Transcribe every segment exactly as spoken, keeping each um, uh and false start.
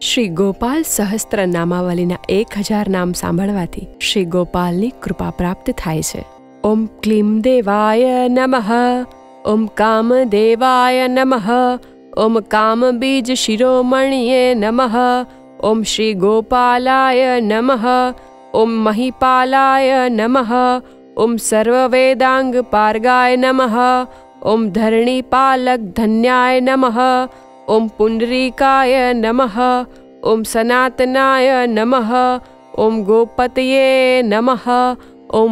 શ્રી ગોપાલ સહસ્ત્ર નામાવલીના એક હજાર નામ સાંભળવાથી શ્રી ગોપાલની કૃપા પ્રાપ્ત થાય છે. ઓમ ક્લીમ દેવાય નમઃ. ઓમ કામદેવાય નમઃ. ઓમ કામબીજ શિરોમણિયે નમઃ. ઓમ શ્રી ગોપાલાય નમઃ. ઓમ મહિપાલાય નમઃ. ઓમ સર્વવેદાંગ પાર્ગાય નમઃ. ઓમ ધરણીપાલક ધન્યાય નમઃ. ઓમ પુંડરીકાય નમઃ. ઓમ સનાતનાય નમઃ. ઓમ ગોપતયે નમઃ. ઓમ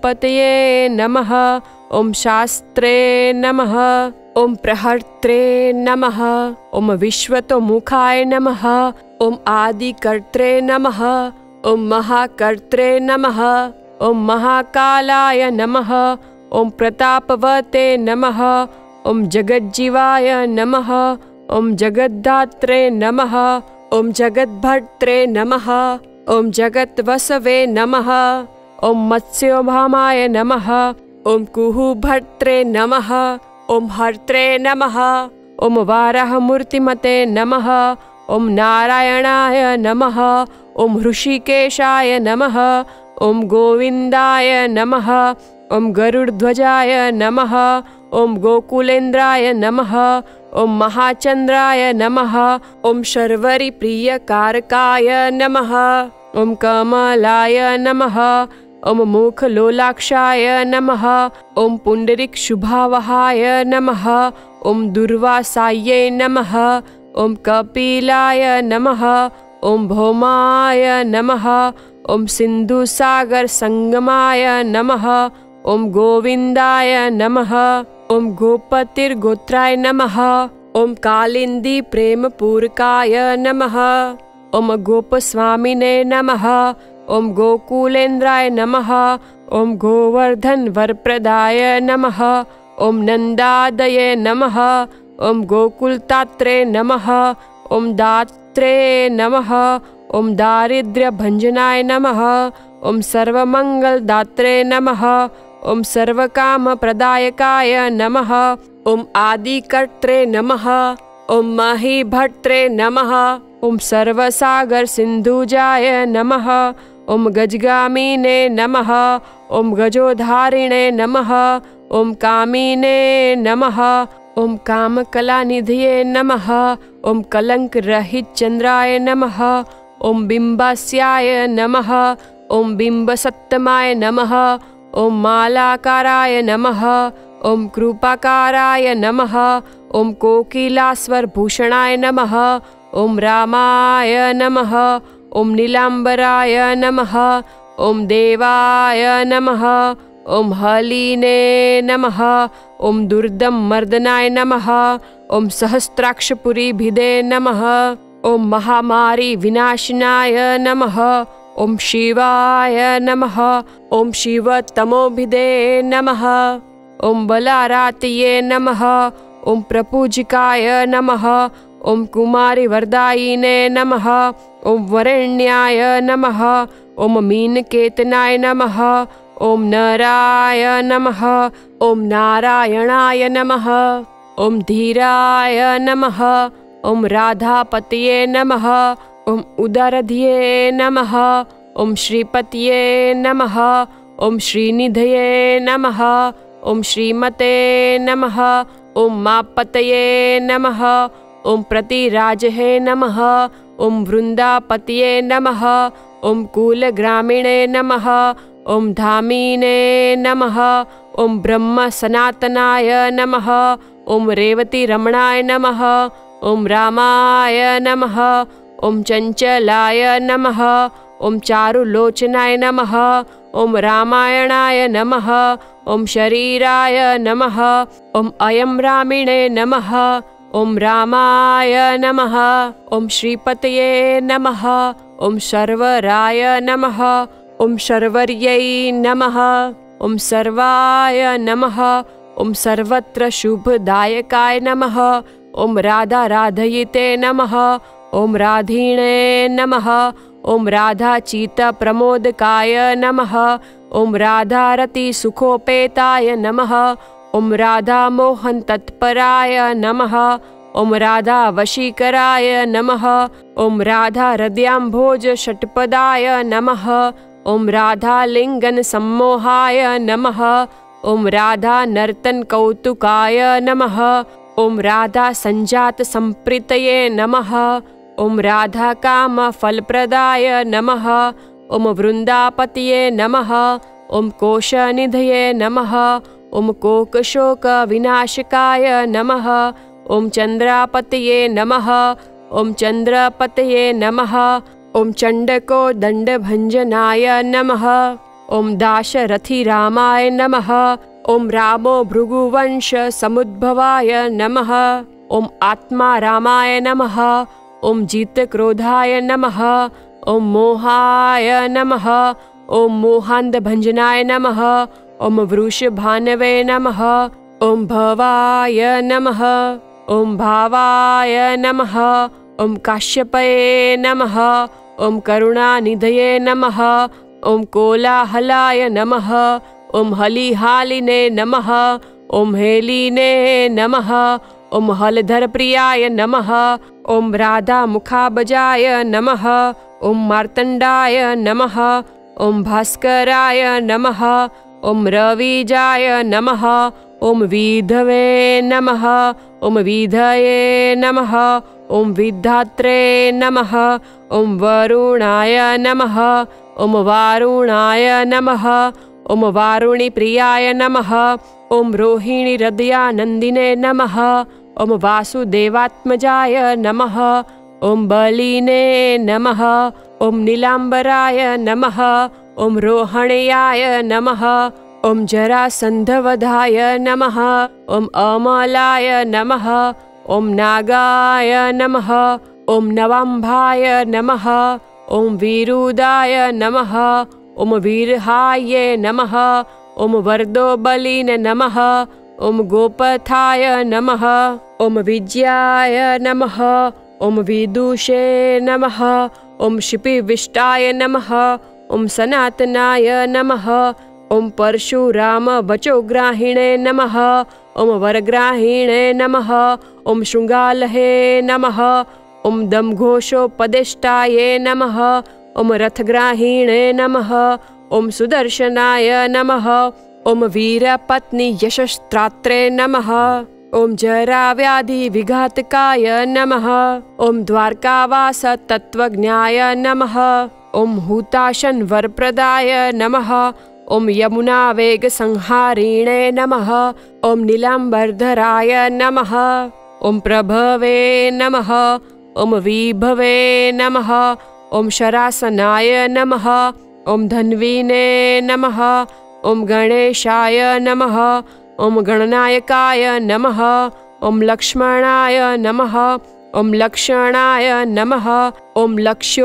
ભૂપતયે નમઃ. ઓમ શાસ્ત્રે નમઃ. ઓમ પ્રહર્ત્રે નમઃ. ઓમ વિશ્વતોમુખાય નમઃ. ઓમ આદિકર્ત્રે નમઃ. ઓમ મહાકર્ત્રે નમઃ. ઓમ મહાકાલાય નમઃ. ઓમ પ્રતાપવતે નમઃ. ઓમ જગज्जीवाय નમઃ. ઓમ જગદ્ધાત્રે નમઃ. ઓમ જગદ્ભર્ત્રે નમઃ. ઓમ જગત્વસવે નમઃ. ઓમ મત્સ્યોભામાય નમઃ. ઓમ કુહુભર્ત્રે નમઃ. ઓમ હર્ત્રે નમઃ. ઓમ વારાહમૂર્તિમતે નમઃ. ઓમ નારાયણાય નમઃ. ઓમ ઋષિકેશાય નમઃ. ઓમ ગોવિંદાય નમઃ. ઓમ ગરુડધ્વજાય નમઃ. ઓમ ગોકુલેન્દ્રાય નમઃ. ઓમ મહાચંદ્રાય નમઃ. ઓમ શર્વરીપ્રિયકારકાય નમઃ. ઓમ કમલાય નમઃ. ઓમ મુખલોલાક્ષાય નમઃ. ઓમ પુંડરીકશુભાવહાય નમઃ. ઓમ દુર્વાસાય નમઃ. ઓમ કપિલાય નમઃ. ઓમ ભૌમાય નમઃ. ઓમ સિંધુસાગર સંગમાય નમઃ. ઓમ ગોવિંદાય નમઃ. ઓમ ગોપતિર્ગોત્રાય નમઃ. ઓમ કાલિંદી પ્રેમપૂરકાય નમઃ. ઓમ ગોપસ્વામિને નમઃ. ઓમ ગોકુલેન્દ્રાય નમઃ. ઓમ ગોવર્ધન વરપ્રદાય નમઃ. ઓમ નંદાદયે નમઃ. ઓમ ગોકુલતાત્રે નમઃ. ઓમ દાત્રે નમઃ. ઓમ દારિદ્ર્યભંજનાય નમઃ. ઓમ સર્વમંગલદાત્રે નમઃ. ઓમ સર્વકામપ્રદાયકાય નમઃ. ઓમ આદિકર્ત્રે નમઃ. ઓમ મહીભટ્ત્રે નમઃ. ઓમ સર્વસાગર સિંધુજાય નમઃ. ઓમ ગજગામીને નમઃ. ઓમ ગજોધારિણે નમઃ. ઓમ કામીને નમઃ. ઓમ કામકલાનિધયે નમઃ. ઓમ કલંકરહિત ચંદ્રાય નમઃ. ઓમ બિંબાસ્યાય નમઃ. ઓમ બિંબસત્તમાય નમઃ. ઓમ માલાકારાય નમઃ. ઓમ કૃપાકારાય નમઃ. ઓમ કોકિલાસ્વરભૂષણાય નમઃ. ઓમ રામાય નમઃ. ઓમ નીલાંબરાય નમઃ. ઓમ દેવાય નમઃ. ઓમ હલીને નમઃ. ઓમ દુર્દમમર્દનાય નમઃ. ઓમ સહસ્ત્રાક્ષપુરીભિદે નમઃ. ઓમ મહામારી વિનાશનાય નમઃ. ઓમ શિવાય નમઃ. ઓમ શિવતમોભિદે નમઃ. ઓમ બલારાતયે નમઃ. ઓમ પ્રપૂજકાય નમઃ. ઓમ કુમારી વરદાયિને નમઃ. ઓમ વરેણ્યાય નમઃ. ઓમ મીનકેતનાય નમઃ. ઓમ નરાય નમઃ. ઓમ નારાયણાય નમઃ. ઓમ ધીરાય નમઃ. ઓમ રાધાપતયે નમઃ. ઓમ ઉદારધ્યે નમઃ. ઓમ શ્રીપતયે નમઃ. ઓમ શ્રીનિધયે નમઃ. ઓમ શ્રીમતે નમઃ. ઓમ માપતયે નમઃ. ઓમ પ્રતિરાજહે નમઃ. ઓમ વૃંદાપતયે નમઃ. ઓમ કુલગ્રામીણે નમઃ. ઓમ ધામીને નમઃ. ઓમ બ્રહ્મ સનાતનાય નમઃ. ઓમ રેવતીરમણાય નમઃ. ઓમ રામાય નમઃ. ઓમ ચંચલાય નમઃ. ઓમ ચારુલોચનાય નમઃ. ઓમ રામાયણાય નમઃ. ઓમ શરીરાય નમઃ. ઓમ અયમ રામિણે નમઃ. ઓમ રામાય નમઃ. ઓમ શ્રીપતયે નમઃ. ઓમ શર્વરાય નમઃ. ઓમ શર્વર્યૈ નમઃ. ઓમ સર્વાય નમઃ. ઓમ સર્વત્ર શુભદાયકાય નમઃ. ઓમ રાધારાધયિતે નમઃ. ઓમ રાધીણે નમઃ. ઓમ રાધાચિત્તપ્રમોદકાય નમઃ. ઓમ રાધારતિસુખોપેતાય નમઃ. ઓમ રાધામોહનતત્પરાય નમઃ. ॐ राधा वशीकराय नमः। ॐ राधा हृदयाम्भोज षट्पदाय नमः। ॐ राधा लिङ्गन सम्मोहाय नमः। ॐ राधा नर्तन कौतुकाय नमः। ॐ राधा संजात संप्रीतये नमः। ॐ राधा काम फलप्रदाय नमः। ॐ वृन्दापतये नमः। ॐ कोशनिधये नमः। ॐ कोकशोक विनाशकाय नमः। ॐ चन्द्रापतये नमः। ॐ चन्द्रपतये नमः। ॐ चण्डको दण्डभञ्जनाय नमः। ॐ दाशरथी रामाय नमः। ॐ रामो भृगुवंश समुद्भवाय नमः। ॐ आत्मा रामाय नमः। ॐ जितक्रोधाय नमः। ॐ मोहाय नमः। ॐ मोहान्धभञ्जनाय नमः। ॐ वृषभानवे नमः। ॐ भवाय नमः। ॐ भावाय नमः। ॐ काश्यपये नमः। ॐ करुणानिधये नमः। ॐ कोलाहलाय नमः। ॐ हलिहालिने नमः। ॐ हेलिने नमः। ॐ हलधरप्रियाय नमः। ॐ राधामुखाबजाय नमः। ॐ मार्तण्डाय नमः। ॐ भास्कराय नमः। ॐ रविजाय नमः। ॐ विधवे नमः। ॐ विधये नमः। ॐ विधात्रे नमः। ॐ वरुणाय नमः। ॐ वारुणाय नमः। ॐ वारुणीप्रियाय नमः। ॐ रोहिणीहृदयानन्दिने नमः। ॐ वासुदेवात्मजाय नमः। ॐ बलिने नमः। ॐ नीलाम्बराय नमः। ॐ रोहणयाय नमः। ॐ जरासन्धवधाय नमः। ॐ अमलाय नमः। ॐ नागाय नमः। ॐ नवाम्भाय नमः। ॐ विरुदाय नमः। ॐ वीरहाय नमः। ॐ वर्दोबलिने नमः। ॐ गोपथाय नमः। ॐ विजयाय नमः। ॐ विदुषे नमः। ॐ शिपिविष्टाय नमः। ॐ सनातनाय नमः। ॐ परशुराम वचोग्राहिणे नमः। ॐ वरग्राहिणे नमः। ॐ शृङ्गालहे नमः। ॐ दमघोषोपदेष्टाये नमः। ॐ रथग्राहिणे नमः। ॐ सुदर्शनाय नमः। ॐ वीरपत्नी यशस्त्रात्रे नमः। ॐ जराव्याधिविघातकाय नमः। ॐ द्वारकावास तत्त्वज्ञाय नमः। ॐ हुताशन वरप्रदाय नमः। ॐ यमुनावेगसंहारिणे नमः। ॐ नीलाम्बरधराय नमः। ॐ प्रभवे नमः। ॐ विभवे नमः। ॐ शरासनाय नमः। ॐ धन्विने नमः। ॐ गणेशाय नमः। ॐ गणनायकाय नमः। ॐ लक्ष्मणाय नमः। ॐ लक्षणाय नमः। ॐ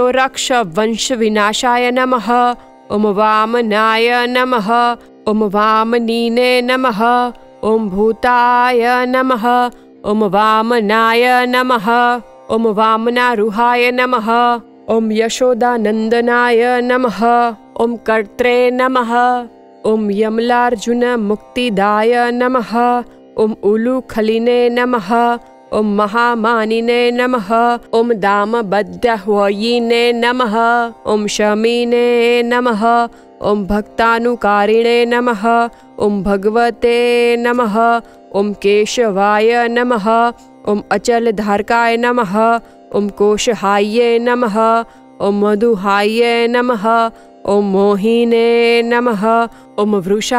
लक्ष्योरक्षवंशविनाशाय नमः। ॐ वामनाय नमः। ॐ वामनीने नमः। ॐ भूताय नमः। ॐ वामनाय नमः। ॐ वामनारूहाय नमः। ॐ यशोदानन्दनाय नमः। ॐ कर्त्रे नमः। ॐ यमलार्जुनमुक्तिदाय नमः। ॐ उलूखलिने नमः। ॐ महामानिने नमः। ॐ दामबद्ध्वयिने नमः। ॐ शमिने नमः। ॐ भक्तानुकारिणे नमः। ॐ भगवते नमः। ॐ केशवाय नमः। ॐ अचलधारकाय नमः। ॐ कोशहाये नमः। ॐ मधुहाये नमः। ॐ मोहिने नमः। ॐ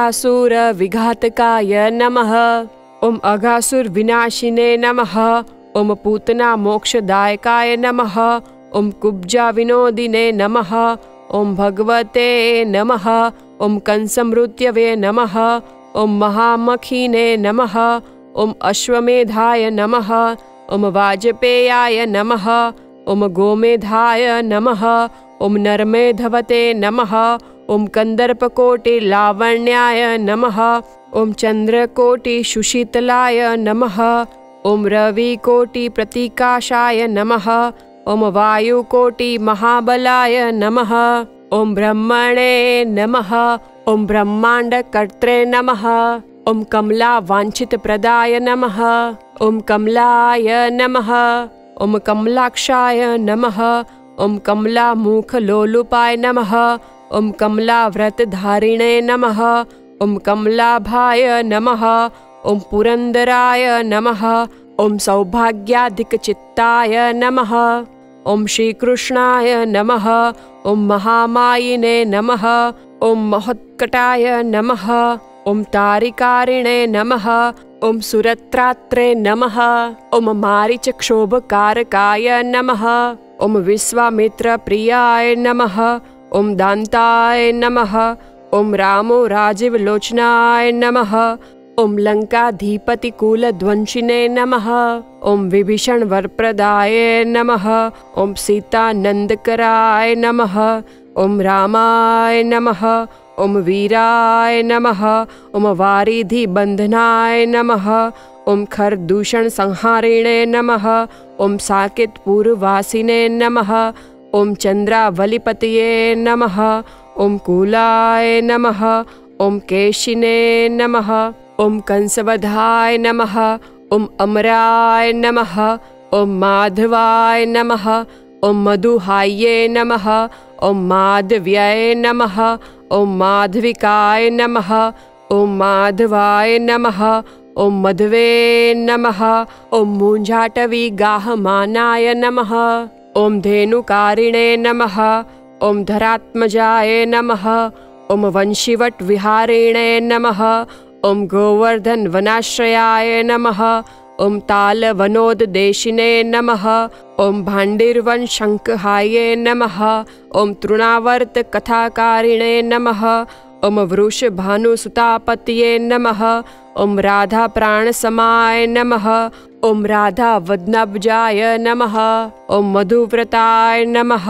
वृषासुरविघातकाय नमः। ॐ अघासुरविनाशिने नमः। ॐ पूतनामोक्षदायकाय नमः। ॐ कुब्जाविनोदिने नमः। ॐ भगवते नमः। ॐ कंसमृत्यवे नमः। ॐ महामखिने नमः। ॐ अश्वमेधाय नमः। ॐ वाजपेयाय नमः। ॐ गोमेधाय नमः। ॐ नरमेधवते नमः। ॐ कन्दर्पकोटिलावण्याय नमः। ॐ चन्द्रकोटिसुशीतलाय नमः। ॐ रविकोटिप्रतिकाशाय नमः। ॐ वायुकोटिमहाबलाय नमः। ॐ ब्रह्मणे नमः। ॐ ब्रह्माण्डकर्त्रे नमः। ॐ कमलावाञ्छितप्रदाय नमः। ॐ कमलाय नमः। ॐ कमलाक्षाय नमः। ॐ कमलामुखलोलुपाय नमः। ॐ कमलाव्रतधारिणे नमः। ॐ कमलाभाय नमः। ॐ पुरन्दराय नमः। ॐ सौभाग्याधिकचित्ताय नमः। ॐ श्रीकृष्णाय नमः। ॐ महामायिने नमः। ॐ महोत्कटाय नमः। ॐ तारिकारिणे नमः। ॐ सुरत्रात्रे नमः। ॐ मारीचक्षोभकारकाय नमः। ॐ विश्वामित्रप्रियाय नमः। ॐ दान्ताय नमः। ॐ रामो राजीवलोचनाय नमः। ॐ लङ्काधिपतिकुलध्वंसिने नमः। ॐ विभीषणवरप्रदाय नमः। ॐ सीतानन्दकराय नमः। ॐ रामाय नमः। ॐ वीराय नमः। ॐ वारिधिबन्धनाय नमः। ॐ खरदूषणसंहारिणे नमः। ॐ साकेतपुरवासिने नमः। ॐ चन्द्रावलिपतये नमः। ॐ कूलाय नमः। ॐ केशिने नमः। ॐ कंसवधाय नमः। ॐ अमराय नमः। ॐ माधवाय नमः। ॐ मधुहाये नमः। ॐ माधव्याय नमः। ॐ माधविकाय नमः। ॐ माधवाय नमः। ॐ मधवे नमः। ॐ मुञ्झाटविगाहमानाय नमः। ॐ धेनुकारिणे नमः। ॐ धरात्मजाय नमः। ॐ वंशीवटविहारिणे नमः। ॐ गोवर्धनवनाश्रयाय नमः। ॐ तालवनोददेशिने नमः। ॐ भाण्डिर्वनशङ्कहाये नमः। ॐ तृणावर्तकथाकारिणे नमः। ॐ वृषभानुसुतापतये नमः। ॐ राधाप्राणसमाय नमः। ॐ राधावदनाब्जाय नमः। ॐ मधुव्रताय नमः।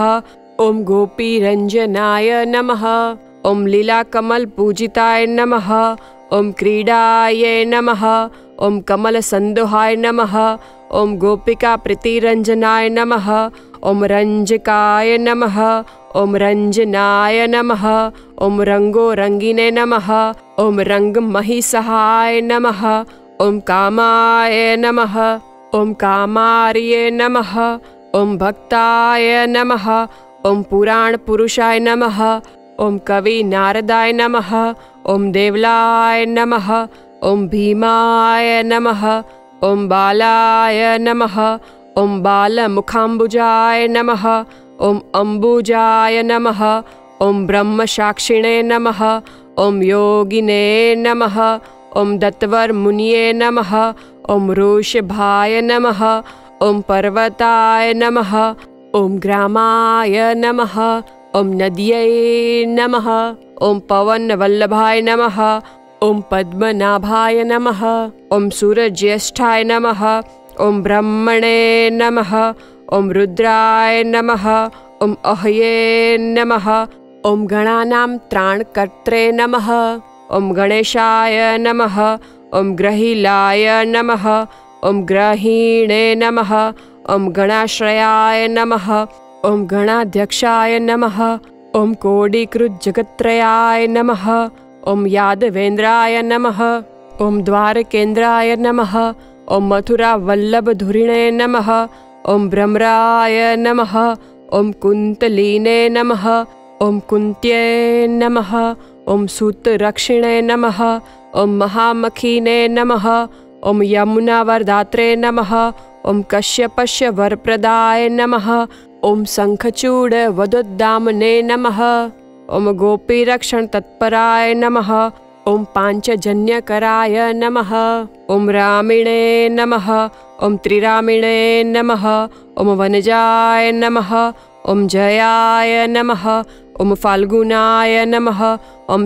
ॐ गोपीरञ्जनाय नमः। ॐ लीलाकमलपूजिताय नमः। ॐ क्रीडायै नमः। ॐ कमलसन्दोहाय नमः। ॐ गोपिकाप्रीतिरञ्जनाय नमः। ॐ रञ्जकाय नमः। ॐ रञ्जनाय नमः। ॐ रङ्गोरङ्गिने नमः। ॐ रङ्गमहिषाय नमः। ॐ कामाय नमः। ॐ कामार्ये नमः। ॐ भक्ताय नमः। ॐ पुराणपुरुषाय नमः। ॐ कविनारदाय नमः। ॐ देवलाय नमः। ॐ भीमाय नमः। ॐ बालाय नमः। ॐ बालमुखाम्बुजाय नमः। ॐ अम्बुजाय नमः। ॐ ब्रह्मसाक्षिणे नमः। ॐ योगिने नमः। ॐ दत्तवरमुनये नमः। ॐ वृषभाय नमः। ॐ पर्वताय नमः। ॐ ग्रामाय नमः। ॐ नद्यै नमः। ॐ पवनवल्लभाय नमः। ॐ पद्मनाभाय नमः। ॐ सूर्यज्येष्ठाय नमः। ॐ ब्रह्मणे नमः। ॐ रुद्राय नमः। ॐ अहये नमः। ॐ गणानां त्राणकर्त्रे नमः। ॐ गणेशाय नमः। ॐ ग्रहीलाय नमः। ॐ ग्रहीणे नमः। ॐ गणाश्रयाय नमः। ॐ गणाध्यक्षाय नमः। ॐ कोटिकृज्जगत्त्रयाय नमः। ॐ यादवेन्द्राय नमः। ॐ द्वारकेन्द्राय नमः। ॐ मथुरावल्लभधुरिणे नमः। ॐ भ्रमराय नमः। ॐ कुन्तलीने नमः। ॐ कुन्त्यै नमः। ॐ सूत्ररक्षिणे नमः। ॐ महामखीने नमः। ॐ यमुनावरदात्रे नमः। ॐ कश्यपस्य वरप्रदाय नमः। ॐ शङ्खचूडवदोद्दामने नमः। ॐ गोपीरक्षणतत्पराय नमः। ॐ पाञ्चजन्यकराय नमः। ॐ रामिणे नमः। ॐ त्रिरामिणे नमः। ॐ वनजाय नमः। ॐ जयाय नमः। ॐ फाल्गुनाय नमः। ॐ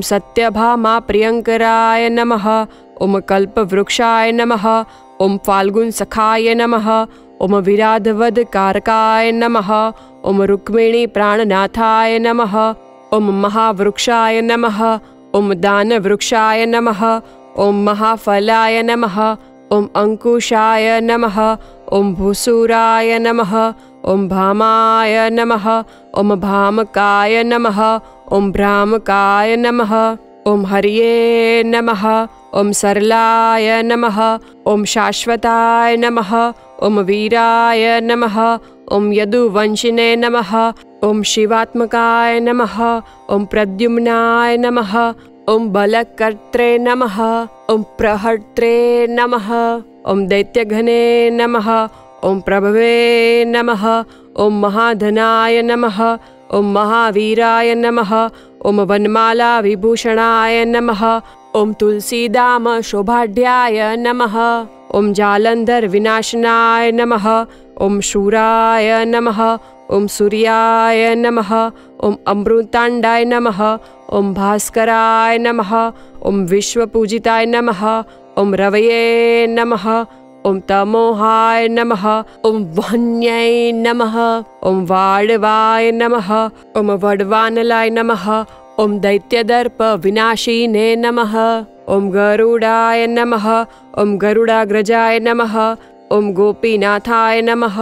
सत्यभामाप्रियङ्कराय नमः। ॐ कल्पवृक्षाय नमः। ॐ फाल्गुनसखाय नमः। ॐ विराधवधकारकाय नमः। ॐ रुक्मिणीप्राणनाथाय नमः। ॐ महावृक्षाय नमः। ॐ दानवृक्षाय नमः। ॐ महाफलाय नमः। ॐ अंकुशाय नमः। ॐ भूसुराय नमः। ॐ भामाय नमः। ॐ भामकाय नमः। ॐ भ्रामकाय नमः। ॐ हरये नमः। ॐ सरलाय नमः। ॐ शाश्वताय नमः। ॐ वीराय नमः। ॐ यदुवंशिने नमः। ॐ शिवात्मकाय नमः। ॐ प्रद्युम्नाय नमः। ॐ बलकर्त्रे नमः। ॐ प्रहर्त्रे नमः। ॐ दैत्यघने नमः। ॐ प्रभवे नमः। ॐ महाधनाय नमः। ॐ महावीराय नमः। ॐ वनमाला विभूषणाय नमः। ॐ तुलसीदाम शोभाढ्याय नमः। ॐ जालंधर विनाशनाय नमः। ॐ शूराय नमः। ॐ सूर्याय नमः। ॐ अमृतांडाय नमः। ॐ भास्कराय नमः। ॐ विश्वपूजिताय नमः। ॐ रवये नमः। ॐ तमोहाय नमः। ॐ वह्न्यै नमः। ॐ वाडवाय नमः। ॐ वडवानलाय नमः। ॐ दैत्यदर्प विनाशिने नमः। ॐ गरुडाय नमः। ॐ गरुडाग्रजाय नमः। ॐ गोपीनाथाय नमः।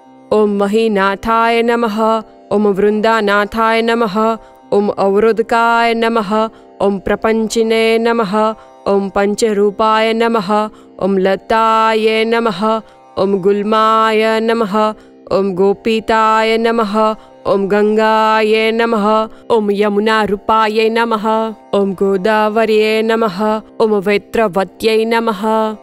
ॐ महीनाथाय नमः। ॐ वृन्दानाथाय नमः। ॐ अवरोधकाय नमः। ॐ प्रपञ्चिने नमः। ॐ पंचरूपाय नमः। ॐ लताय नमः। ॐ गुल्माय नमः। ॐ गोपीताय नमः। ॐ गंगाय नमः। ॐ यमुनारूपाय नमः। ॐ गोदावर्ये नमः। ॐ वैत्रवत्यै नमः।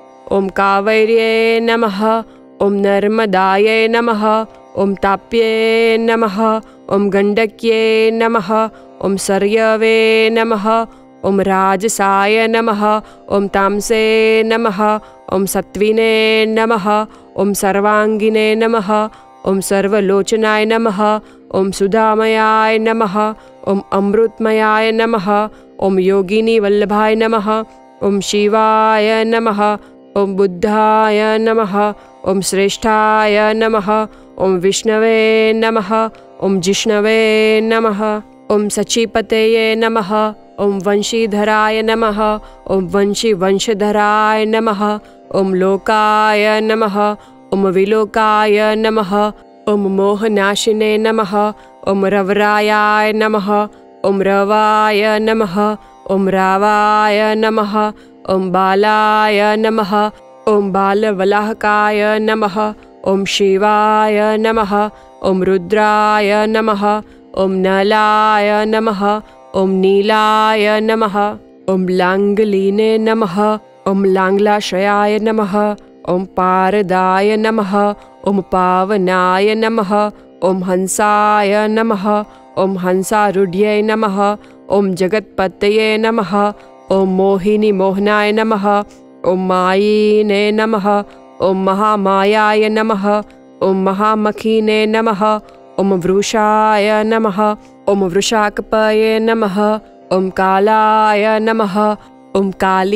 ॐ कावेर्ये नमः। ॐ नर्मदायै नमः। ॐ ताप्ये नमः। ॐ गण्डक्ये नमः। ॐ सरयवे नमः। ॐ राजसाय नमः। ॐ तामसे नमः। ॐ सत्विने नमः। ॐ सर्वांगिने नमः। ॐ सर्वलोचनाय नमः। ॐ सुधामयाय नमः। ॐ अमृतमयाय नमः। ॐ योगिनी वल्लभाय नमः। ॐ शिवाय नमः। ॐ बुद्धाय नमः। ॐ श्रेष्ठाय नमः। ॐ विष्णवे नमः। ॐ जिष्णवे नमः। ॐ सचीपतये नमः। ॐ वंशीधराय नमः। ॐ वंशी वंशधराय नमः। ॐ लोकाय नमः। ॐ विलोकाय नमः। ॐ मोहनाशिने नमः। ॐ रवरायाय नमः। ॐ रवाय नमः। ॐ रावाय नमः। ॐ बालाय नमः। ॐ बालवलाहकाय नमः। ॐ शिवाय नमः। ॐ रुद्राय नमः। ॐ नलाय नमः। ॐ नीलाय नमः। ॐ लांगलीने नमः। ॐ लांगलाशयाय नमः। ॐ पारदाय नमः। ॐ पावनाय नमः। ॐ हंसाय नमः। ॐ हंसारूढ्यै नमः। ॐ जगत्पतये नमः। ॐ मोहिनी मोहनाय नमः। ॐ मायिने नमः। ॐ महामायाय नमः। ॐ महामखीने नमः। ॐ वृषाय नमः। ॐ वृषाकपये नमः। ॐ कालाय नमः। ॐ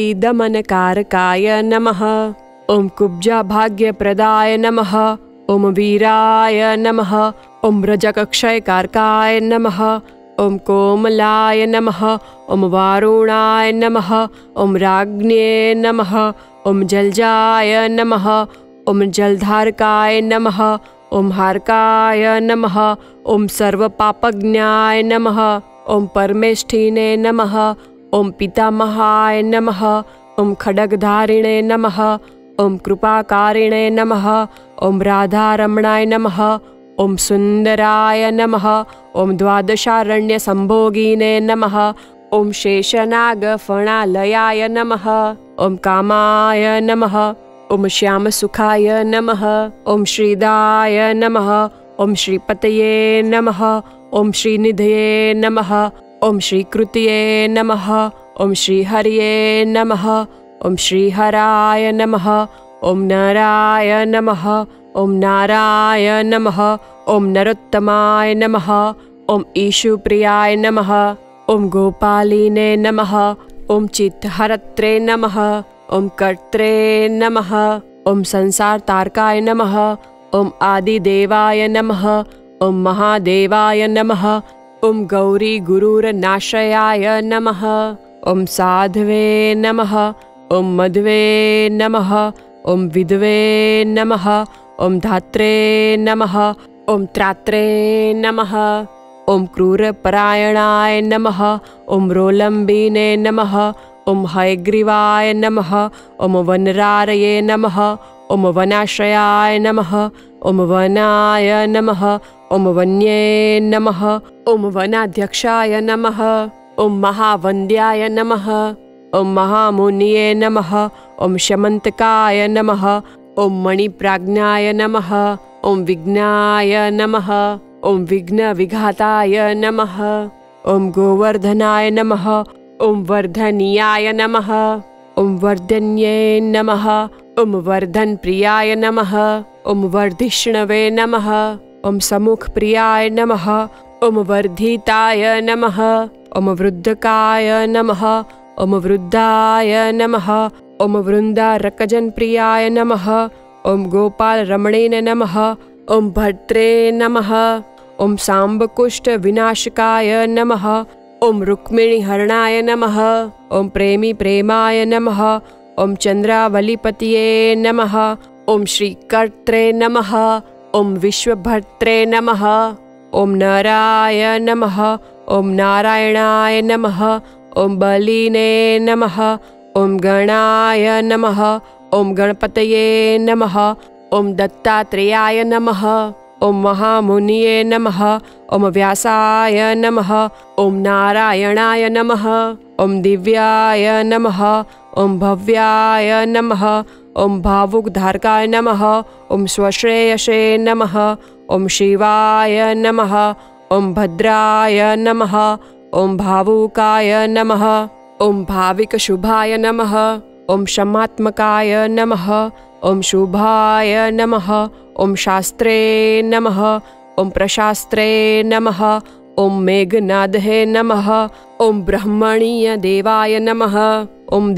कालीदमनकारकाय नमः। ॐ कुब्जाभाग्यप्रदाय नमः। ॐ वीराय नमः। ॐ रजकक्षयकारकाय नमः। ॐ कोमलाय नमः। ॐ वारुणाय नमः। ॐ राज्ञे नमः। ॐ जलजाय नमः। ॐ जलधारकाय नमः। ॐ हारकाय नमः। ॐ सर्वपापज्ञाय नमः। ॐ परमेष्ठिने नमः। ॐ पितामहाय नमः। ॐ खड्गधारिणे नमः। ॐ कृपाकारिणे नमः। ॐ राधारमणाय नमः। ॐ सुन्दराय नमः। ॐ द्वादशारण्यसम्भोगिने नमः। ॐ शेषनागफणालयाय नमः। ॐ कामाय नमः। ॐ श्यामसुखाय नमः। ॐ श्रीदाय नमः। ॐ श्रीपतये नमः। ॐ श्रीनिधये नमः। ॐ श्रीकृतये नमः। ॐ श्रीहरये नमः। ॐ श्रीहराय नमः। ॐ नराय नमः। ॐ नाराय नमः। ॐ नरोत्तमाय नमः। ॐ ईशुप्रियाय नमः। ॐ गोपालिने नमः। ॐ चित्तहरत्रे नमः। ॐ कर्त्रे नमः। ॐ संसारतारकाय नमः। ॐ आदिदेवाय नमः। ॐ महादेवाय नमः। ॐ गौरी गुरुरनाशयाय नमः। ॐ साधवे नमः। ॐ मध्वे नमः। ॐ विधवे नमः। ॐ धात्रे नमः। ॐ त्रात्रे नमः। ॐ क्रूरपरायणाय नमः। ॐ रोलम्बिने नमः। ॐ हयग्रीवाय नमः। ॐ वनरारये नमः। ॐ वनाश्रयाय नमः। ॐ वनाय नमः। ॐ वन्ये नमः। ॐ वनाध्यक्षाय नमः। ॐ महावन्द्याय नमः। ॐ महामुनये नमः। ॐ शमन्तकाय नमः। ॐ मणिप्राज्ञाय नमः। ॐ विघ्नाय नमः। ॐ विघ्नविघाताय नमः। ॐ गोवर्धनाय नमः। ॐ वर्धनीयाय नमः। ॐ वर्धन्ये नमः। ॐ वर्धनप्रियाय नमः। ॐ वर्धिष्णवे नमः। ॐ समुखप्रियाय नमः। ॐ वर्धिताय नमः। ॐ वृद्धकाय नमः। ॐ वृद्धाय नमः। ॐ वृन्दारकजनप्रियाय नमः। ॐ गोपालरमणेन नमः। ॐ भद्रे नमः। ॐ साम्बकुष्ठविनाशकाय नमः। ॐ रुक्मिणीहरणाय नमः। ॐ प्रेमी प्रेमाय नमः। ॐ चन्द्रावलीपतये नमः। ॐ श्रीकर्त्रे नमः। ॐ विश्वभर्त्रे नमः। ॐ नराय नमः। ॐ नारायणाय नमः। ॐ बलिने नमः। ॐ गणाय नमः। ॐ गणपतये नमः। ॐ दत्तात्रेयाय नमः। ॐ महामुनये नमः। ॐ व्यासाय नमः। ॐ नारायणाय नमः। ॐ दिव्याय नमः। ॐ भव्याय नमः। ॐ भावुकधारकाय नमः। ॐ स्वश्रेयसे नमः। ॐ शिवाय नमः। ॐ भद्राय नमः। ॐ भावुकाय नमः। ॐ भाविकशुभाय नमः। ॐ शमात्मकाय नमः। ॐ शुभाय नमः। ॐ शास्त्रे नमः। ॐ प्रशास्त्रे नमः। ॐ मेघनादहे नमः। ॐ ब्रह्मणीयदेवाय नमः। ॐ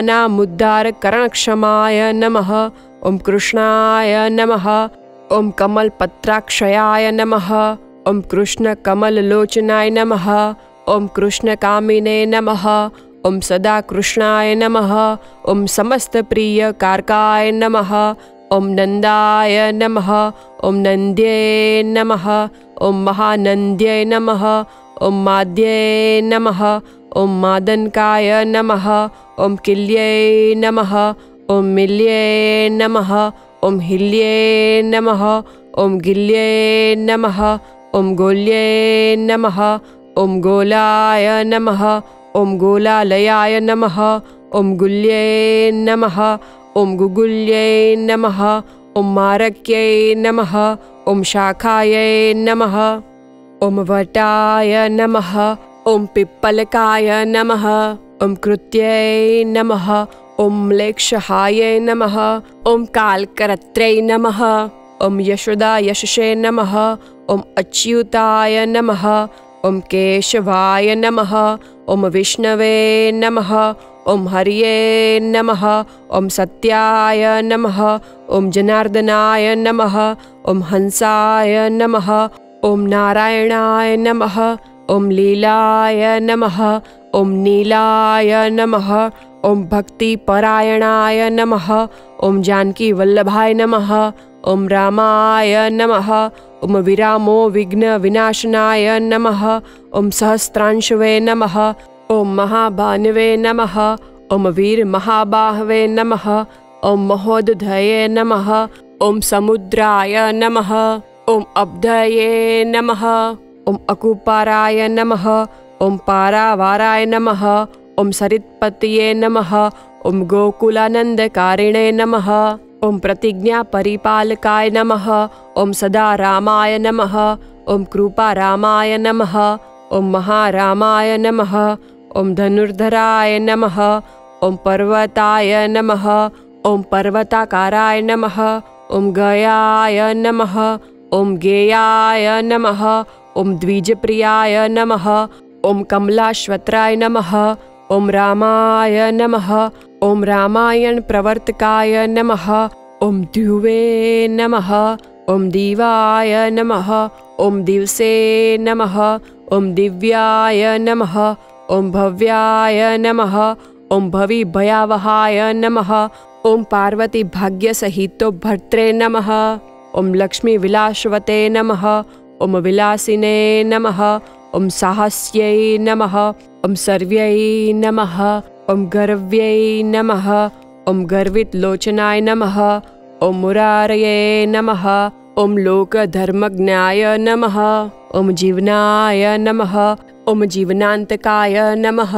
दीनानामुद्धारकरणक्षमाय नमः। ॐ कृष्णाय नमः। ॐ कमलपत्राक्षयाय नमः। ॐ कृष्णकमललोचनाय नमः। ॐ कृष्णकामिने नमः। ॐ सदा कृष्णाय नमः। ॐ समस्तप्रियकारकाय नमः। ॐ नन्दाय नमः। ॐ नन्द्ये नमः। ॐ महानन्द्ये नमः। ॐ माद्ये नमः। ॐ मादनकाय नमः। ॐ किल्ये नमः। ॐ मिल्ये नमः। ॐ हिल्ये नमः। ॐ गिल्ये नमः। ॐ गोल्ये नमः। ॐ गोलाय नमः। ॐ गोलालयाय नमः। ॐ गुल्ये नमः। ॐ गुगुल्ये नमः। ॐ मारक्ये नमः। ॐ शाखायै नमः। ॐ वटाय नमः। ॐ पिप्पलकाय नमः। ॐ कृत्यै नमः। ॐ म्लेच्छहायै नमः। ॐ कालकर्त्रै नमः। ॐ यशोदायशसे नमः। ॐ अच्युताय नमः। ॐ केशवाय नमः। ॐ विष्णवे नमः। ॐ हरये नमः। ॐ सत्याय नमः। ॐ जनार्दनाय नमः। ॐ हंसाय नमः। ॐ नारायणाय नमः। ॐ लीलाय नमः। ॐ नीलाय नमः। ॐ भक्तिपरायणाय नमः। ॐ जानकीवल्लभाय नमः। ॐ रामाय नमः। ॐ विरामो विघ्नविनाशनाय नमः। ॐ सहस्रांशवे नमः। ॐ महाभानवे नमः। ॐ वीरमहाबाहवे नमः। ॐ महोदधये नमः। ॐ समुद्राय नमः। ॐ अब्धये नमः। ॐ अकुपाराय नमः। ॐ पारावाराय नमः। ॐ सरित्पतये नमः। ॐ गोकुलानन्दकारिणे नमः। ॐ प्रतिज्ञापरिपालकाय नमः। ॐ सदा रामाय नमः। ॐ कृपारामाय नमः। ॐ महारामाय नमः। ॐ धनुर्धराय नमः। ॐ पर्वताय नमः। ॐ पर्वताकाराय नमः। ॐ गयाय नमः। ॐ गेयाय नमः। ॐ द्विजप्रियाय नमः। ॐ कमलाश्वत्राय नमः। ॐ रामाय नमः। ॐ रामायण प्रवर्तकाय नमः। ॐ ध्रुवे नमः। ॐ दिवाय नमः। ॐ दिवसे नमः। ॐ दिव्याय नमः। ॐ भव्याय नमः। ॐ भवि भयावहाय नमः। ॐ पार्वती भाग्यसहितो भर्त्रे नमः। ॐ लक्ष्मी विलासवते नमः। ॐ विलासिने नमः। ॐ साहस्यै नमः। ॐ सर्व्यै नमः। ॐ गर्व्यै नमः। ॐ गर्वितलोचनाय नमः। ॐ मुरारये नमः। ॐ लोकधर्मज्ञाय नमः। ॐ जीवनाय नमः। ॐ जीवनान्तकाय नमः।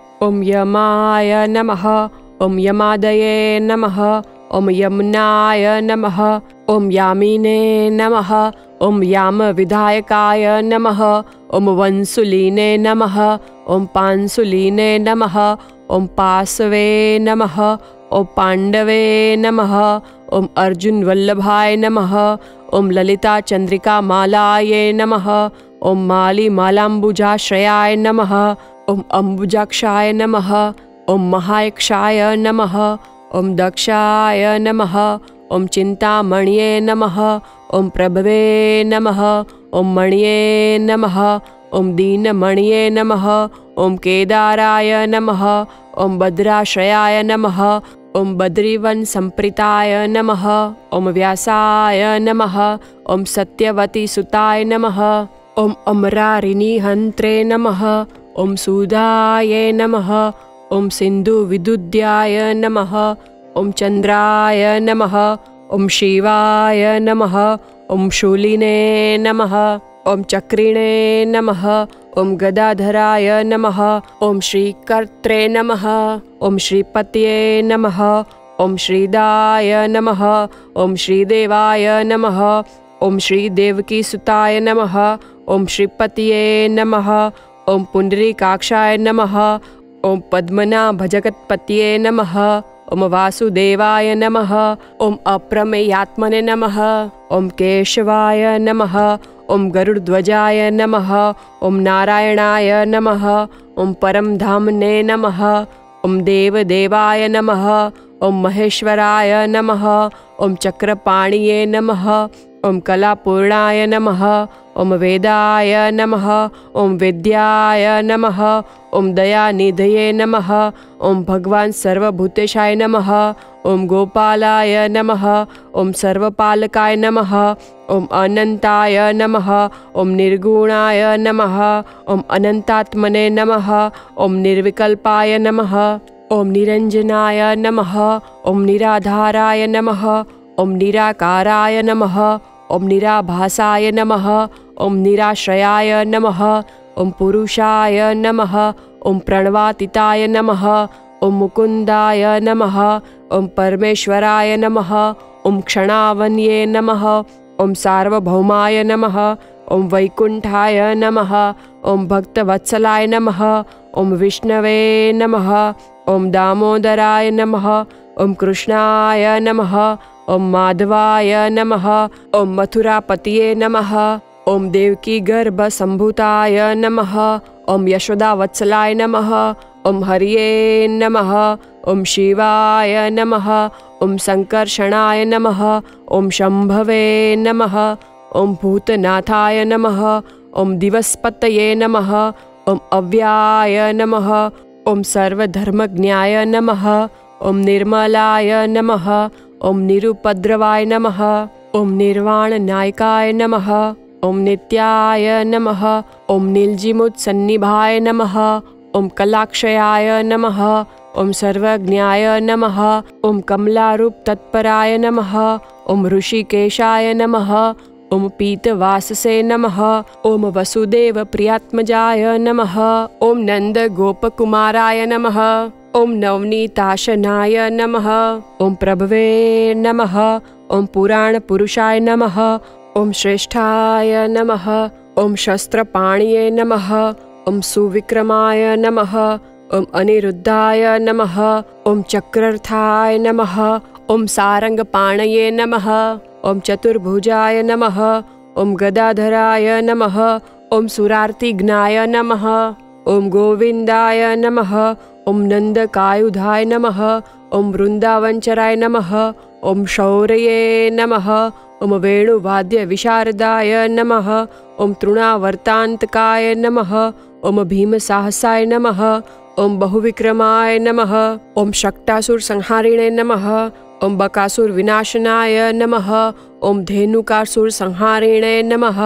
ॐ यमाय नमः। ॐ यमादये नमः। ॐ यमुनाय नमः। ॐ यामिने नमः। ॐ यामविधायकाय नमः। ॐ वंसुलीने नमः। ॐ पांसुलीने नमः। ॐ पासवे नमः। ॐ पाण्डवे नमः। ॐ अर्जुनवल्लभाय नमः। ॐ ललिता चंद्रिका मालाये नमः। ॐ माली मालाम्बुजाश्रयाय नमः। ॐ अम्बुजाक्षाय नमः। ॐ महायक्षाय नमः। ॐ दक्षाय नमः। ॐ चिन्तामणये नमः। ॐ प्रभवे नमः। ॐ मणये नमः। ॐ दीनमणये नमः। ॐ केदाराय नमः। ॐ भद्राश्रयाय नमः। ॐ बद्रीवनसम्प्रीताय नमः। ॐ व्यासाय नमः। ॐ सत्यवतीसुताय नमः। ॐ अमरारिणीहन्त्रे नमः। ॐ सुधाय नमः। ॐ सिन्धुविदुद्याय नमः। ॐ चन्द्राय नमः। ॐ शिवाय नमः। ॐ शूलिने नमः। ॐ चक्रिणे नमः। ॐ गदाधराय नमः। ॐ श्रीकर्त्रे नमः। ॐ श्रीपतये नमः। ॐ श्रीदाय नमः। ॐ श्रीदेवाय नमः। ॐ श्रीदेवकीसुताय नमः। ॐ श्रीपतये नमः। ॐ पुण्डरीकाक्षाय नमः। ॐ पद्मनाभजगत्पतये नमः। ॐ वासुदेवाय नमः। ॐ अप्रमेयात्मने नमः। ॐ केशवाय नमः। ॐ गरुडध्वजाय नमः। ॐ नारायणाय नमः। ॐ परमधामने नमः। ॐ देवदेवाय नमः। ॐ महेश्वराय नमः। ॐ चक्रपाणिये नमः। ॐ कलापूर्णाय नमः। ॐ वेदाय नमः। ॐ विद्याय नमः। ॐ दयानिधये नमः। ॐ भगवान् सर्वभूतेशाय नमः। ॐ गोपालाय नमः। ॐ सर्वपालकाय नमः। ॐ अनन्ताय नमः। ॐ निर्गुणाय नमः। ॐ अनन्तात्मने नमः। ॐ निर्विकल्पाय नमः। ॐ निरञ्जनाय नमः। ॐ निराधाराय नमः। ॐ निराकाराय नमः। ॐ निराभासाय नमः। ॐ निराश्रयाय नमः। ॐ पुरुषाय नमः। ॐ प्रणवातीताय नमः। ॐ मुकुन्दाय नमः। ॐ परमेश्वराय नमः। ॐ क्षणावन्ये नमः। ॐ सार्वभौमाय नमः। ॐ वैकुण्ठाय नमः। ॐ भक्तवत्सलाय नमः। ॐ विष्णवे नमः। ॐ दामोदराय नमः। ॐ कृष्णाय नमः। ॐ माधवाय नमः। ॐ मथुरापतये नमः। ॐ देवकीगर्भसम्भूताय नमः। ॐ यशोदावत्सलाय नमः। ॐ हरिये नमः। ॐ शिवाय नमः। ॐ संकर्षणाय नमः। ॐ शम्भवे नमः। ॐ भूतनाथाय नमः। ॐ दिवसपतये नमः। ॐ अव्याय नमः। ॐ सर्वधर्मज्ञाय नमः। ॐ निर्मलाय नमः। ॐ निरुपद्रवाय नमः। ॐ निर्वाणनायकाय नमः। ॐ नित्याय नमः। ॐ नीलजिमुत्सन्निभाय नमः। ॐ कलाक्षयाय नमः। ॐ सर्वज्ञाय नमः। ॐ कमलारूपतत्पराय नमः। ॐ ऋषिकेशाय नमः। ॐ पीतवाससे नमः। ॐ वसुदेवप्रियात्मजाय नमः। ॐ नन्दगोपकुमाराय नमः। ॐ नवनीताशनाय नमः। ॐ प्रभवे नमः। ॐ पुराणपुरुषाय नमः। ॐ श्रेष्ठाय नमः। ॐ शस्त्रपाणिये नमः। ॐ सुविक्रमाय नमः। ॐ अनिरुद्धाय नमः। ॐ चक्रर्थाय नमः। ॐ सारंगपाणये नमः। ॐ चतुर्भुजाय नमः। ॐ गदाधराय नमः। ॐ सुरार्तिघ्नाय नमः। ॐ गोविन्दाय नमः। ॐ नन्दकायुधाय नमः। ॐ वृन्दावनचराय नमः। ॐ शौर्ये नमः। ॐ वेणुवाद्यविशारदाय नमः। ॐ तृणावर्तान्तकाय नमः। ॐ भीमसाहसाय नमः। ॐ बहुविक्रमाय नमः। ॐ शक्टासुरसंहारिणे नमः। ॐ बकासुरविनाशनाय नमः। ॐ धेनुकासुरसंहारिणे नमः।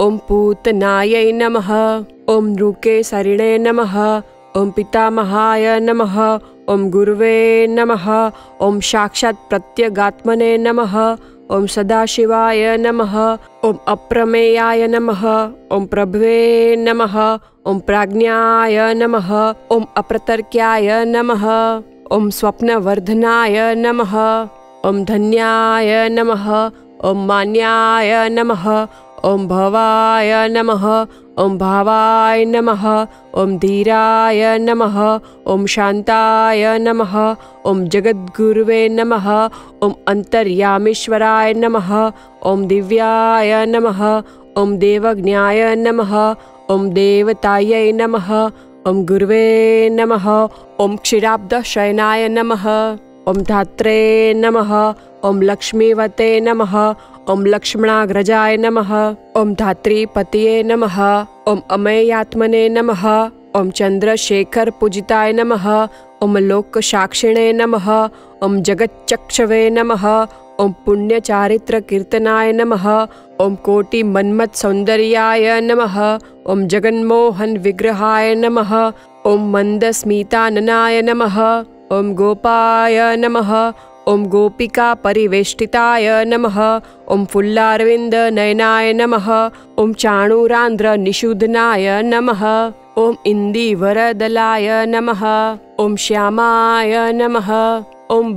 ॐ पूतनायै नमः। ॐ नृकेसरिणे नमः। ॐ पितामहाय नमः। ॐ गुरुवे नमः। ॐ साक्षात् प्रत्यगात्मने नमः। ॐ सदाशिवाय नमः। ॐ अप्रमेयाय नमः। ॐ प्रभवे नमः। ॐ प्राज्ञाय नमः। ॐ अप्रतर्क्याय नमः। ॐ स्वप्नवर्धनाय नमः। ॐ धन्याय नमः। ॐ मान्याय नमः। ॐ भवाय नमः। ॐ भावाय नमः। ॐ धीराय नमः। ॐ शान्ताय नमः। ॐ जगद्गुरुवे नमः। ॐ अन्तर्यामीश्वराय नमः। ॐ दिव्याय नमः। ॐ देवज्ञाय नमः। ॐ देवतायै नमः। ॐ गुरुवे नमः। ॐ क्षीराब्धशयनाय नमः। ॐ धात्रे नमः। ॐ लक्ष्मीवते नमः। ॐ लक्ष्मणाग्रजाय नमः। ॐ धात्रीपतये नमः। ॐ अमेयात्मने नमः। ॐ चन्द्रशेखरपूजिताय नमः। ॐ लोकसाक्षिणे नमः। ॐ जगच्चक्षवे नमः। ॐ पुण्यचारित्रकीर्तनाय नमः। ॐ कोटिमन्मथसौन्दर्याय नमः। ॐ जगन्मोहनविग्रहाय नमः। ॐ मन्दस्मिताननाय नमः। ॐ गोपाय नमः। ॐ गोपिकापरिवेष्टिताय नमः। ॐ फुल्लारविन्दनयनाय नमः। ॐ चाणूरान्ध्रनिषूदनाय नमः। ॐ इन्दीवरदलाय नमः। ॐ श्यामाय नमः। ॐ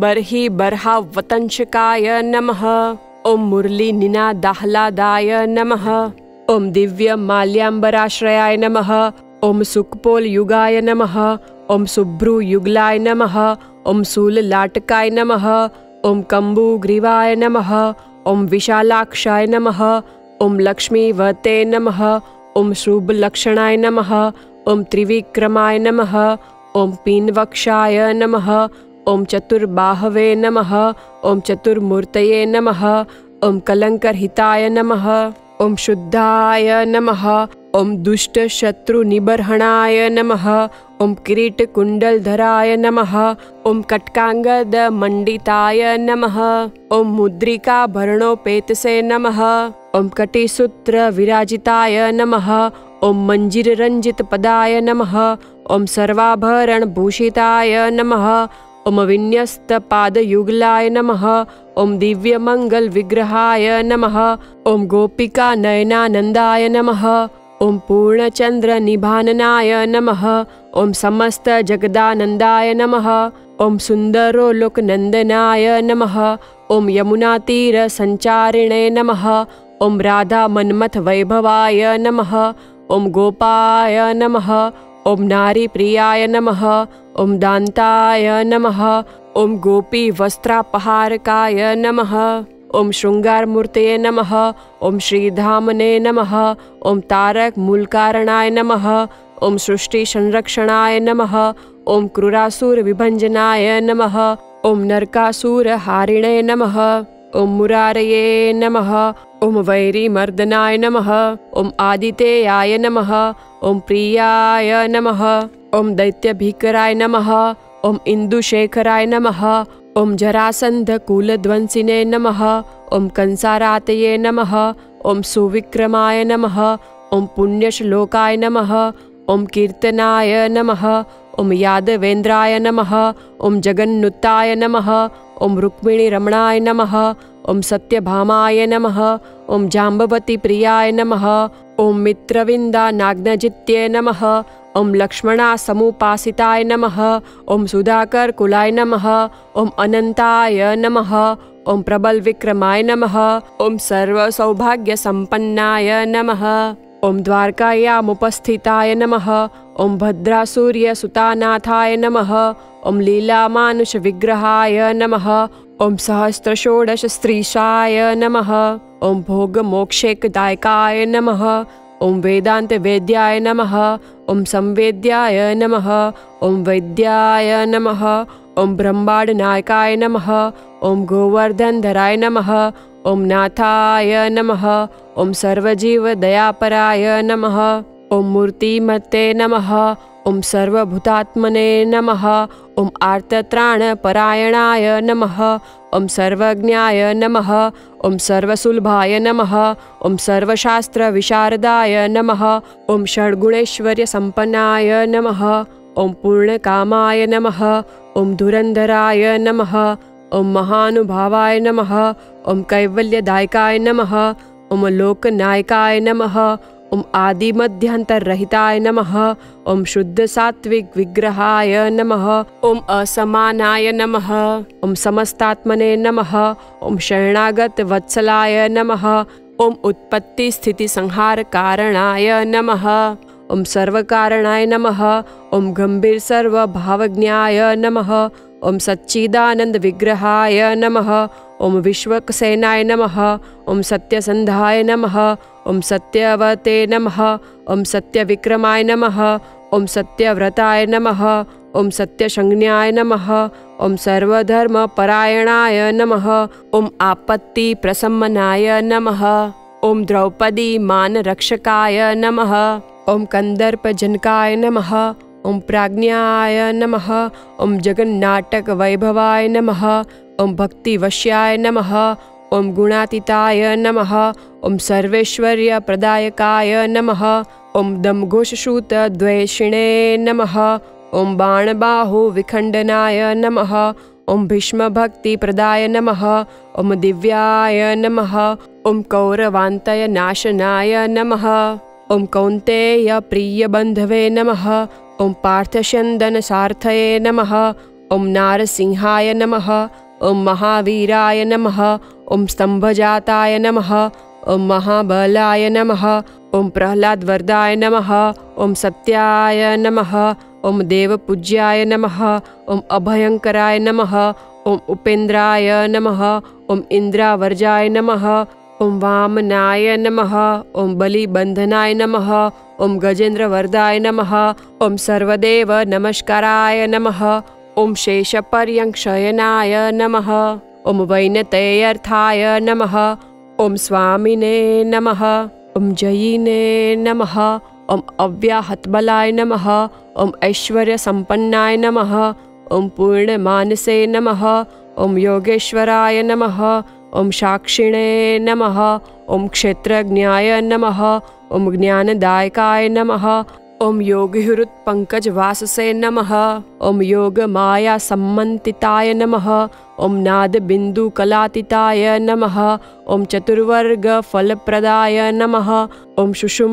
बर्हिबर्हावतंशकाय नमः। ॐ मुरलीनिनादाह्लादाय नमः। ॐ दिव्यमाल्याम्बराश्रयाय नमः। ॐ सुक्पोलयुगाय नमः। ॐ शुभ्रुयुगलाय नमः। ॐ शूललाटकाय नमः। ॐ कम्बुग्रीवाय नमः। ॐ विशालाक्षाय नमः। ॐ लक्ष्मीवते नमः। ॐ शुभलक्षणाय नमः। ॐ त्रिविक्रमाय नमः। ॐ पीनवक्षाय नमः। ॐ चतुर्बाहवे नमः। ॐ चतुर्मूर्तये नमः। ॐ कलंकरहिताय नमः। ॐ शुद्धाय नमः। ॐ दुष्टशत्रुनिबर्हणाय नमः। ॐ किरीटकुण्डलधराय नमः। ॐ कटकांगदमण्डिताय नमः। ॐ मुद्रिकाभरणोपेतसे नमः। ॐ कटिसूत्रविराजिताय नमः। ॐ मञ्जीररञ्जितपदाय नमः। ॐ सर्वाभरणभूषिताय नमः। ॐ विन्यस्तपादयुगलाय नमः। ॐ दिव्यमङ्गलविग्रहाय नमः। ॐ गोपिकानयनानन्दाय नमः। ॐ पूर्णचन्द्रनिभाननाय नमः। ॐ समस्तजगदानन्दाय नमः। ॐ सुन्दरोलोकनन्दनाय नमः। ॐ यमुनातीरसञ्चारिणे नमः। ॐ राधामन्मथवैभवाय नमः। ॐ गोपाय नमः। ॐ नारीप्रियाय नमः। ॐ दान्ताय नमः। ॐ गोपीवस्त्रापहारकाय नमः। ॐ शृङ्गारमूर्तये नमः। ॐ श्रीधामने नमः। ॐ तारकमूलकारणाय नमः। ॐ सृष्टिसंरक्षणाय नमः। ॐ क्रूरासुरविभञ्जनाय नमः। ॐ नरकासुरहारिणे नमः। ॐ मुरारये नमः। ॐ वैरीमर्दनाय नमः। ॐ आदितेयाय नमः। ॐ प्रियाय नमः। ॐ दैत्यभीकराय नमः। ॐ इन्दुशेखराय नमः। ॐ जरासन्धकुलध्वंसिने नमः। ॐ कंसारातये नमः। ॐ सुविक्रमाय नमः। ॐ पुण्यश्लोकाय नमः। ॐ कीर्तनाय नमः। ॐ यादवेन्द्राय नमः। ॐ जगन्नुताय नमः। ॐ रुक्मिणीरमणाय नमः। ॐ सत्यभामाय नमः। ॐ जाम्बवतीप्रियाय नमः। ॐ मित्रविन्दानाग्नजित्ये नमः। ॐ लक्ष्मणासमुपासिताय नमः। ॐ सुधाकरकुलाय नमः। ॐ अनन्ताय नमः। ॐ प्रबलविक्रमाय नमः। ॐ सर्वसौभाग्यसम्पन्नाय नमः। ॐ द्वारकायामुपस्थिताय नमः। ॐ भद्रासूर्यसुतानाथाय नमः। ॐ लीलामानुषविग्रहाय नमः। ॐ सहस्रषोडशस्त्रीशाय नमः। ॐ भोगमोक्षैकदायकाय नमः। ॐ वेदान्तवेद्याय नमः। ॐ संवेद्याय नमः। ॐ वैद्याय नमः। ॐ ब्रह्माण्डनायकाय नमः। ॐ गोवर्धनधराय नमः। ॐ नाथाय नमः। ॐ सर्वजीवदयापराय नमः। ॐ मूर्तिमते नमः। ॐ सर्वभूतात्मने नमः। ॐ आर्तत्राणपरायणाय नमः। ॐ सर्वज्ञाय नमः। ॐ सर्वसुलभाय नमः। ॐ सर्वशास्त्रविशारदाय नमः। ॐ षड्गुणैश्वर्यसम्पन्नाय नमः। ॐ पूर्णकामाय नमः। ॐ धुरन्धराय नमः। ॐ महानुभावाय नमः। ॐ कैवल्यदायकाय नमः। ॐ लोकनायकाय नमः। ॐ आदिमध्यान्तरहिताय नमः। ॐ शुद्धसात्विकविग्रहाय नमः। ॐ असमानाय नमः। ॐ समस्तात्मने नमः। ॐ शरणागतवत्सलाय नमः। ॐ उत्पत्तिस्थितिसंहारकारणाय नमः। ॐ सर्वकारणाय नमः। ॐ गम्भीरसर्वभावज्ञाय नमः। ॐ सच्चिदानन्दविग्रहाय नमः। ॐ विश्वक्सेनाय नमः। ॐ सत्यसन्धाय नमः। ॐ सत्यवते नमः। ॐ सत्यविक्रमाय नमः। ॐ सत्यव्रताय नमः। ॐ सत्यसंज्ञाय नमः। ॐ सर्वधर्मपरायणाय नमः। ॐ आपत्तिप्रशमनाय नमः। ॐ द्रौपदीमानरक्षकाय नमः। ॐ कन्दर्पजनकाय नमः। ॐ प्राज्ञाय नमः। ॐ जगन्नाटकवैभवाय नमः। ॐ भक्तिवश्याय नमः। ॐ गुणातीताय नमः। ॐ सर्वैश्वर्यप्रदायकाय नमः। ॐ दमघोषसूतद्वेषिणे नमः। ॐ बाणबाहुविखण्डनाय नमः। ॐ भीष्मभक्तिप्रदाय नमः। ॐ दिव्याय नमः। ॐ कौरवान्तयनाशनाय नमः। ॐ कौन्तेयप्रियबन्धवे नमः। ॐ पार्थचन्दनसार्थये नमः। ॐ नारसिंहाय नमः। ॐ महावीराय नमः। ॐ स्तम्भजाताय नमः। ॐ महाबलाय नमः। ॐ प्रह्लादवरदाय नमः। ॐ सत्याय नमः। ॐ देवपूज्याय नमः। ॐ अभयंकराय नमः। ॐ उपेन्द्राय नमः। ॐ इन्द्रावर्जाय नमः। ॐ वामनाय नमः। ॐ बलिबन्धनाय नमः। ॐ गजेन्द्रवरदाय नमः। ॐ सर्वदेव नमस्काराय नमः। ॐ शेषपर्यङ्क्षयनाय नमः। ॐ वैनतेयर्थाय नमः। ॐ स्वामिने नमः। ॐ जयिने नमः। ॐ अव्याहतबलाय नमः। ॐ ऐश्वर्यसम्पन्नाय नमः। ॐ पूर्णमानसे नमः। ॐ योगेश्वराय नमः। ॐ साक्षिणे नमः। ॐ क्षेत्रज्ञाय नमः। ॐ ज्ञानदायकाय नमः। ॐ योगिहृत्पङ्कजवाससे नमः। ॐ योगमायासम्मन्तिताय नमः। ॐ नादबिन्दुकलातीताय नमः। ॐ चतुर्वर्गफलप्रदाय नमः। ॐ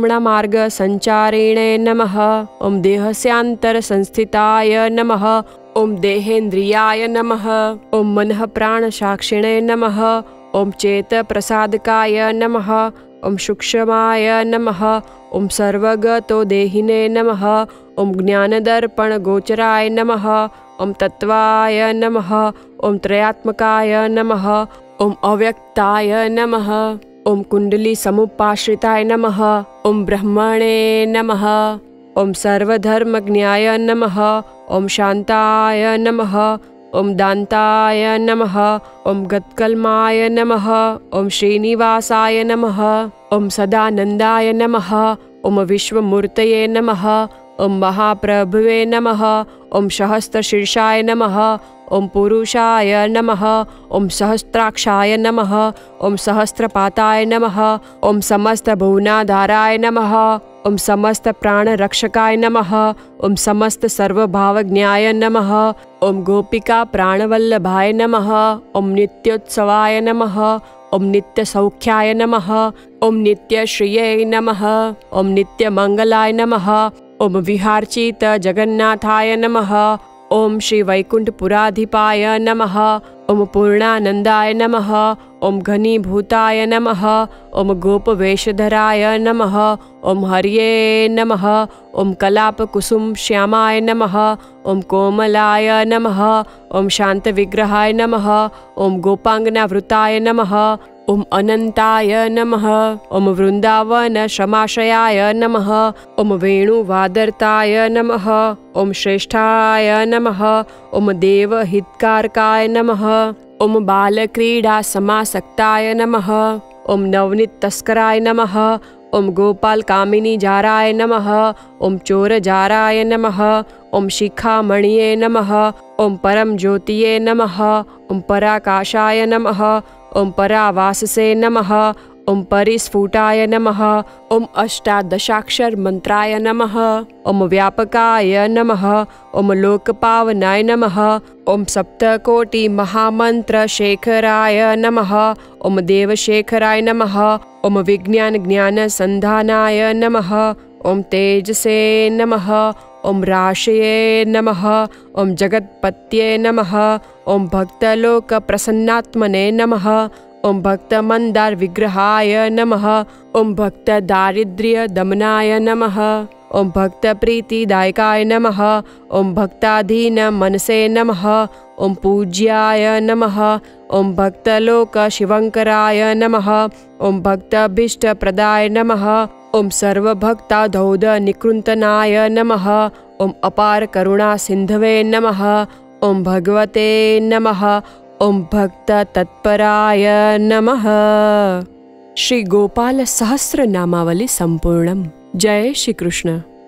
सुषुम्णामार्गसञ्चारिणे नमः। ॐ देहस्यान्तरसंस्थिताय नमः। ॐ देहेन्द्रियाय नमः। ॐ मनःप्राणसाक्षिणे नमः। ॐ चेतप्रसादकाय नमः। ॐ सूक्ष्माय नमः। ॐ सर्वगतो देहिने नमः। ॐ ज्ञानदर्पणगोचराय नमः। ॐ तत्त्वाय नमः। ॐ त्रयात्मकाय नमः। ॐ अव्यक्ताय नमः। ॐ कुण्डलीसमुपाश्रिताय नमः। ॐ ब्रह्मणे नमः। ॐ सर्वधर्मज्ञाय नमः। ॐ शान्ताय नमः। ॐ दान्ताय नमः। ॐ गत्कल्माय नमः। ॐ श्रीनिवासाय नमः। ॐ सदानन्दाय नमः। ॐ विश्वमूर्तये नमः। ॐ महाप्रभवे नमः। ॐ सहस्रशीर्षाय नमः। ॐ पुरुषाय नमः। ॐ सहस्राक्षाय नमः। ॐ सहस्रपाताय नमः। ॐ समस्तभुवनाधाराय नमः। ॐ समस्तप्राणरक्षकाय नमः। ॐ समस्तसर्वभावज्ञाय नमः। ॐ गोपिकाप्राणवल्लभाय नमः। ॐ नित्योत्सवाय नमः। ॐ नित्यसौख्याय नमः। ॐ नित्यश्रिये नमः। ॐ नित्यमङ्गलाय नमः। ॐ विहार्चितजगन्नाथाय नमः। ॐ श्रीवैकुण्ठपुराधिपाय नमः। ॐ पूर्णानन्दाय नमः। ॐ घनीभूताय नमः। ॐ गोपवेशधराय नमः। ॐ हर्ये नमः। ॐ कलापकुसुमश्यामाय नमः। ॐ कोमलाय नमः। ॐ शान्तविग्रहाय नमः। ॐ गोपाङ्गनावृताय नमः। ॐ अनन्ताय नमः। ॐ वृन्दावनश्रमाश्रयाय नमः। ॐ वेणुवादर्ताय नमः। ॐ श्रेष्ठाय नमः। ॐ देवहितकारकाय नमः। ॐ बालक्रीडासमासक्ताय नमः। ॐ नवनीततस्कराय नमः। ओम गोपाल कामिनी जाराय नमः। ओम चोर जाराय नमः। ओम शिखामणिये नमः। ओम परम ज्योतिये नमः। ओम पराकाशाय नमः। ओम परावाससे नमः। ओम परिस्फुटाय नमः। ओम अष्टादशाक्षर मंत्राय नमः। ओम व्यापकाय नमः। ओम लोकपावनाय नमः। ओम सप्तकोटि महामंत्र शेखराय नमः। ओम देवशेखराय नमः। ओम विज्ञान ज्ञान संधानाय नमः। ओम तेजसे नमः। ओम राशये नमः। ओम जगत्पत्ये नमः। ओम भक्तलोक प्रसन्नात्मने नमः। ओम भक्त मंदार विग्रहाय नमः। ओम भक्त दारिद्र्य दमनाय नमः। ओम भक्त प्रीतिदायकाय नमः। ओम भक्ताधीन मनसे नमः। ओम पूज्याय नमः। ओम भक्तलोक शिवंकराय नमः। ओम भक्तभीष्ट प्रदाय नमः। ओम सर्वभक्ताधौद निकृन्तनाय नमः। ओम अपार करुणा सिंधवे नमः। ओम भगवते नमः। ओम भक्त तत्पराय नमः। श्री गोपाल सहस्र नामावली संपूर्णम। जय श्री कृष्ण।